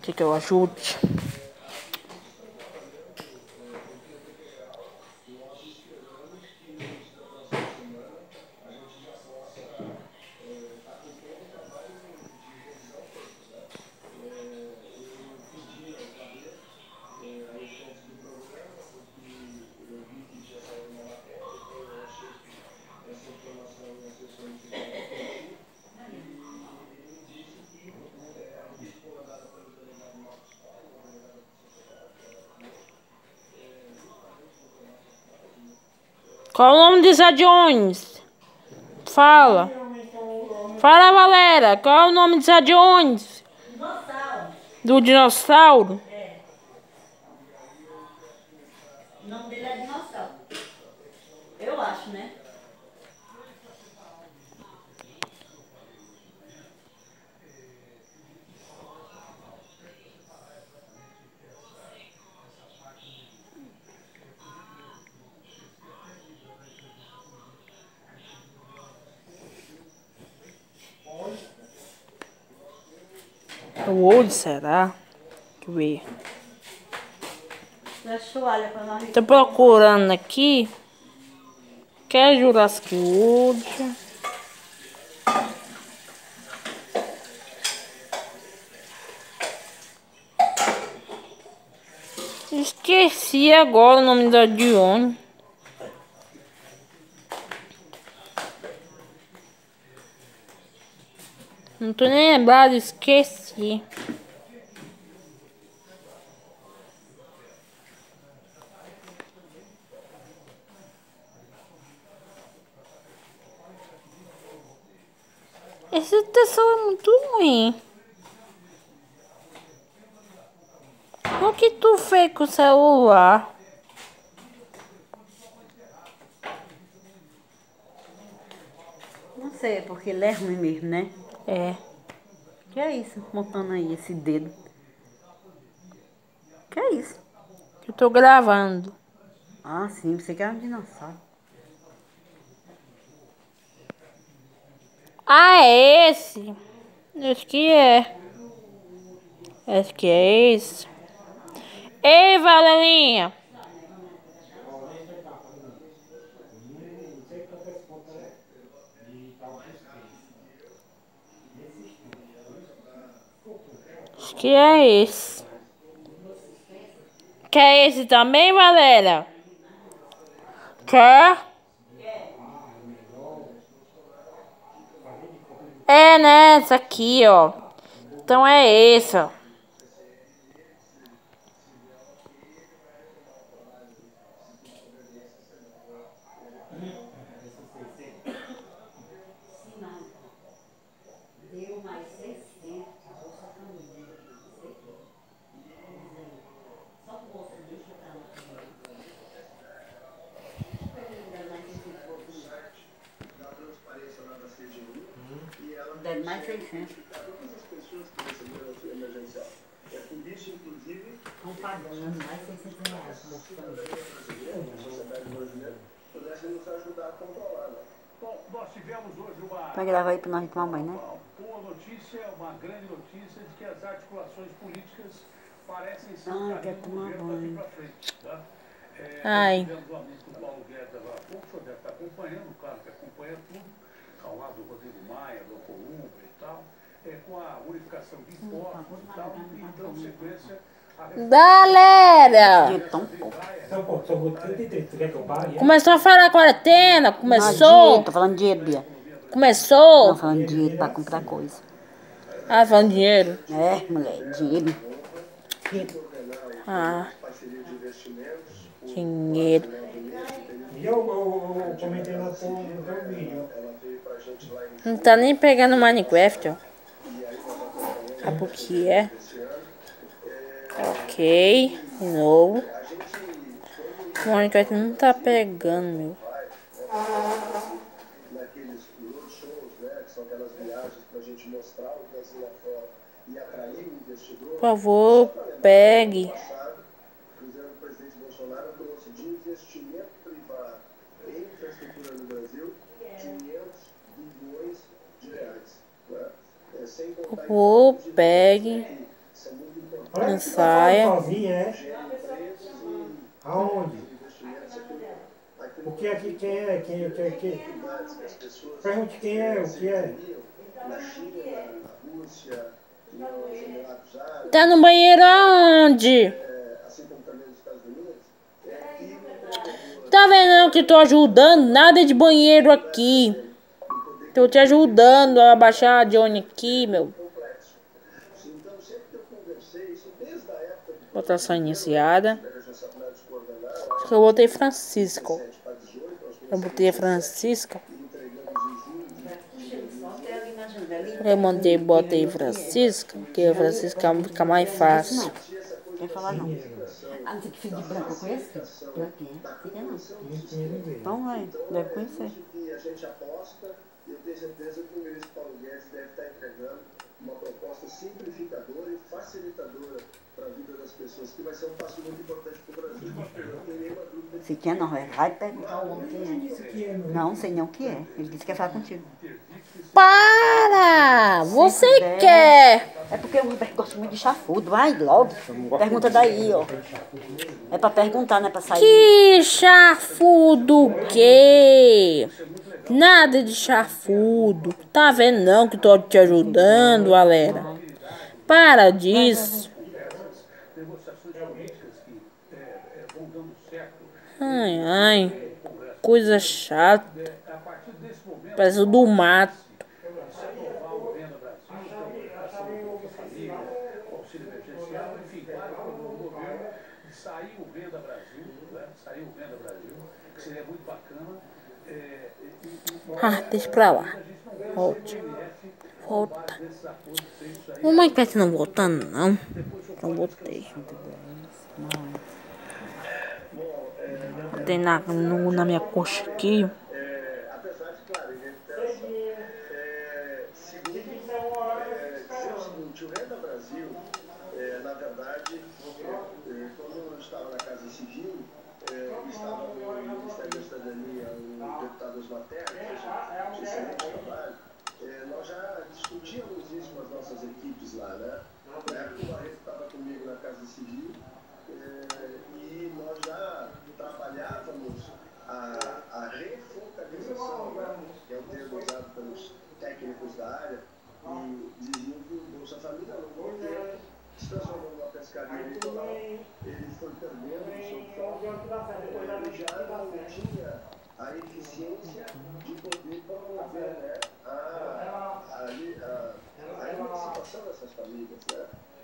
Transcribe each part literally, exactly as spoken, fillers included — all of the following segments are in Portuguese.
Quer que eu ajude? Qual o nome de Zé Jones? Fala. Fala, Valéria. Qual é o nome de Zé Jones? Dinossauro. Do dinossauro? É. O nome dele é dinossauro. Eu acho, né? O olho, será? Deixa eu ver. Traz toalha pra nós. Tô procurando aqui. Que é Jurassic World. Esqueci agora o nome da Dione. Não tô nem lembrado, esqueci. Esse tesouro é muito ruim. O que tu fez com o celular? Não sei, é porque ele é ruim mesmo, né? É. Que é isso? Montando aí esse dedo. Que é isso? Eu tô gravando. Ah, sim. Você quer um dinossauro. Ah, é esse? Acho que é. Acho que é esse. Ei, Valelinha. Acho que é esse. Quer esse também, Valéria? Quer? É, né? Essa aqui, ó. Então é essa. Deu mais seiscentos. Só que você deixa pra lá. Deve mais seiscentos. Estão pagando mais seiscentos reais. Vai gravar aí pra nós tomar banho, né? Boa notícia, uma grande notícia de que as articulações políticas parecem se Ah, eu quero tomar banho. tá? É, Ai. tivemos o anúncio do Paulo Guedes agora há pouco, o senhor deve estar acompanhando, claro que acompanha tudo, ao lado do Rodrigo Maia, do Columba e tal, é, com a unificação de impostos e tal, e dando sequência a Galera! Tão pouco. Então, pô, só vou trinta e três. Tu quer que eu pare? Começou a falar a quarentena. Não, Começou. dinheiro, tô falando dinheiro, Bia. Não, Começou. falando dinheiro pra comprar coisa. Ah, falando dinheiro. É, mulher, dinheiro. Ah. Dinheiro. E eu, eu, eu comentei no teu, no teu vídeo. Não tá nem pegando Minecraft, ó. Sabe o que é? Ok. De novo. O Minecraft não tá pegando, meu. Por favor, pegue. Por favor, pegue. Olha que Não você tá falando saia. sozinha, é? Aonde? Porque aqui quem é? Quem é? Quem é? Quem? Pergunte quem é, o que é? Tá no banheiro aonde? Tá vendo que tô ajudando? Nada de banheiro aqui. Tô te ajudando a baixar a Johnny aqui, meu. Votação iniciada. Acho que eu botei Francisco. Eu botei Francisca. Eu mandei, botei Francisca, porque a Francisca fica mais fácil. Quer falar não? Ah, não sei que filho de branco, eu conheço? Branco, é? Sei não. Então vai, deve conhecer. Eu tenho certeza que o ministro Paulo Guedes deve estar entregando uma proposta simplificadora e facilitadora para a vida das pessoas, que vai ser um passo muito importante para o Brasil. Não tem nenhuma dúvida. Se quer não, vai perguntar ao homem quem é. Não, sei nem o que é. Ele disse que quer falar contigo. Para! Você quer! É porque eu gosto muito de chafudo. Vai logo. Pergunta daí, ó. É pra perguntar, não é pra sair. Que chafudo o quê? Nada de chafudo. Tá vendo não que tô te ajudando, galera? Para disso. Ai, ai. Coisa chata. Parece o do mato. Saiu o Venda Brasil, né? Saiu o Venda Brasil, que seria muito bacana. É, e, e, Ah, deixa pra lá. Volte. Volta. O Minecraft não voltando, não. Não botei. Tem na, no, na minha coxa aqui. É, apesar de, claro, reiteração. É, segundo, é, dizer o seguinte, o Renda Brasil, é, na verdade, é, quando eu estava na Casa Civil, é, estava no Ministério da Cidadania o deputado Osmar Terra, que fez um excelente trabalho, é, nós já discutíamos isso com as nossas equipes lá, né? Na época o Barreto estava comigo na Casa Civil, é, e nós já trabalhávamos a, a refocalização, né? Que é o termo usado pelos técnicos da área, e diziam que o Bolsa Família não foi tempo, se transformou numa pescaria eleitoral, ele foi perdendo o seu foco, ele já não tinha a eficiência de poder promover, né, a, a, a, a emancipação dessas famílias, né?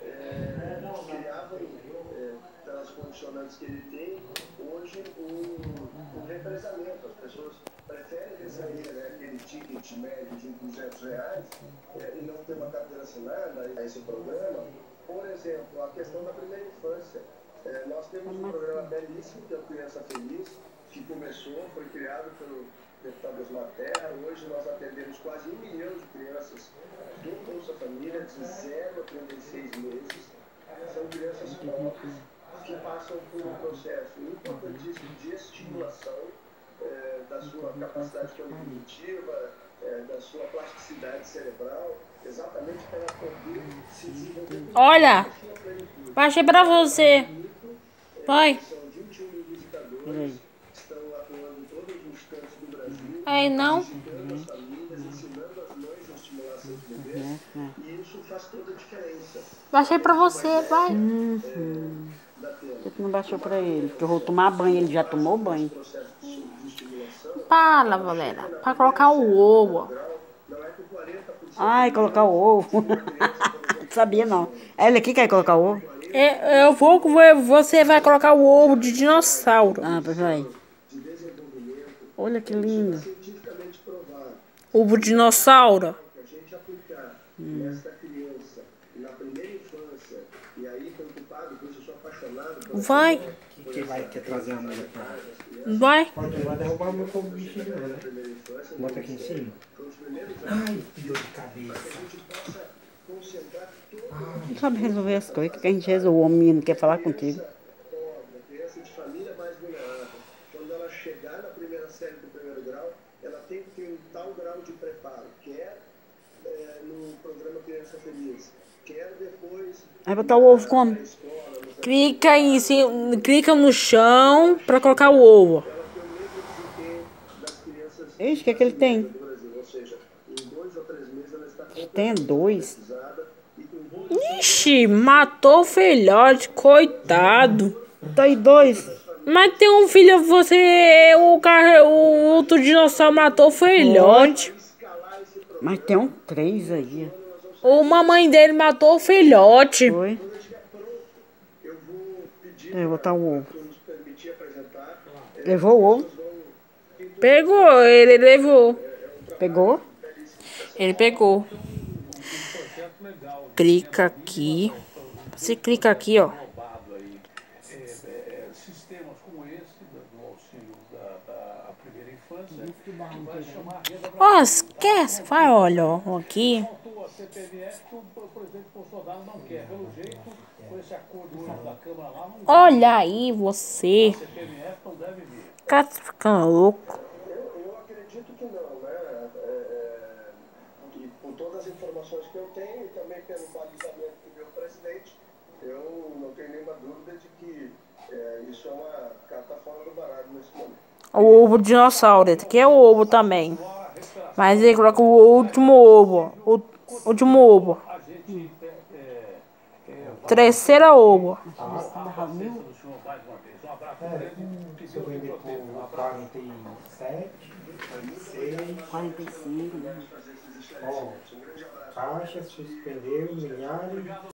É, criavam, é, pelas condicionantes que ele tem, hoje um, um represamento. As pessoas preferem receber, né, aquele ticket médio de duzentos reais é, e não ter uma carteira assinada a esse programa. Por exemplo, a questão da primeira infância. É, nós temos um programa belíssimo, que é o Criança Feliz, que começou, foi criado pelo deputado Osmar Terra. Hoje nós atendemos quase um milhão de crianças do Bolsa Família, de zero a trinta e seis meses. São crianças pobres que passam por um processo importantíssimo de estimulação é, da sua capacidade cognitiva, é, da sua plasticidade cerebral, exatamente para poder se desenvolver. Olha, baixei pra você. Vai. São vinte e um mil visitadores que estão atuando em todos os cantos do Brasil, Aí não. visitando as famílias, ensinando as mães a estimular seus bebês, e isso faz toda a diferença. Baixei pra você, vai. Uhum. Por que não baixou pra ele? Porque eu vou tomar banho, ele já tomou banho. Para, galera. Pra colocar o ovo. Ai, colocar o ovo. Não sabia não. Ele aqui quer colocar o ovo? É, eu vou, você vai colocar o ovo de dinossauro. Ah, pois vai. Olha que lindo. Ovo de dinossauro. Hum. Vai. Quem vai quer trazer a mulher pra Vai. Pode vai derrubar o meu fogo bicho de novo, né? Bota aqui em cima. Ai, que dor de cabeça. Não sabe resolver as coisas, que a gente resolve, o homem não quer falar contigo. Criança de família mais vulnerável. Quando ela chegar na primeira série do primeiro grau, ela tem que ter um tal grau de preparo, quer é, no programa Criança Feliz, quer depois Aí botar o ovo como? Clica em cima, clica no chão pra colocar o ovo. Ixi, o que é que ele tem? Tem dois. Ixi, matou o filhote, coitado. Tem dois. Mas tem um filho, você, o, cara, o outro dinossauro matou o filhote. Mas tem um três aí. O mamãe dele matou o filhote. Foi. Eu vou botar o ovo. Levou o ovo? Pegou, ele levou. Pegou? Ele pegou. Clica aqui. Você clica aqui, ó. Sistemas como esse, do auxílio da, da primeira infância, que vai chamar a renda Ó, esquece. Vai, olha, ó, aqui. a C P M F que o presidente Bolsonaro não quer. Pelo jeito, com esse acordo hoje da Câmara lá, não Olha aí, você. C P M F não deve vir. Cara, tá ficando louco. Eu, eu acredito que não, né? É, é, e por todas as informações que eu tenho e também pelo balizamento que deu o presidente, eu não tenho nenhuma dúvida de que é, isso é uma carta fora do baralho nesse momento. O ovo de dinossauro, esse aqui é o ovo também. Mas ele coloca o último ovo. O último ovo. Terceiro ovo. Se eu vender por quarenta e sete, seis, quarenta e cinco, né? ó, caixa, suspendeu, milhares.